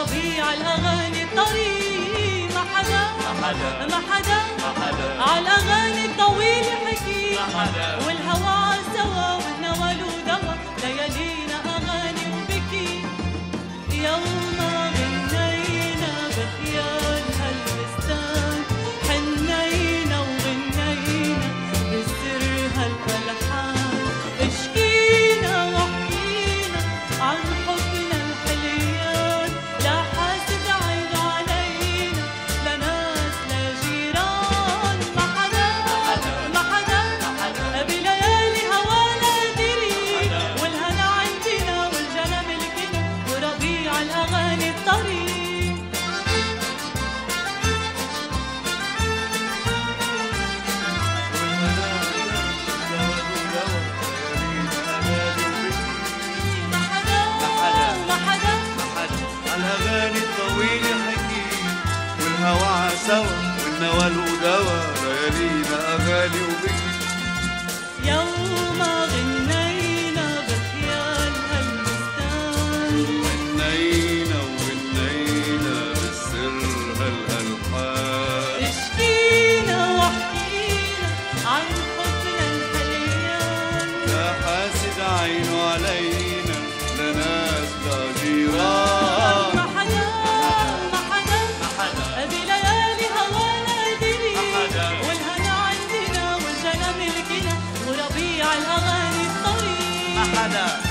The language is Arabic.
وربيع الأغاني الطريق ما حدا على الأغاني الطويلة حكي والهوى عالسوا والنوى له دوا ليالينا أغاني وبكي يوم غنينا بخيال هالبستان حنينا وغنينا بالسر هالألحان اشكينا وحكينا عن حبنا الحليان لا حاسد عين علينا لا ناس لا جيران ما حدا بليالي هوانا دري والهنا عندنا والجنى ملكنا وربيع الأغاني الطريق الأغاني الطويلة حكي والهوى عسوا والنوى له دوا ليالينا أغاني وبكي يوم غنينا بخيال هالبستان غنينا وغنينا بالسر هالألحان اشكينا وحكينا عن حبنا الحليان لا حاسد عينه علينا لا ناس لا جيران ما حدا بليالي هوانا دري والهنا عندنا والجنى ملكنا وربيع الأغاني الطريق ما حدا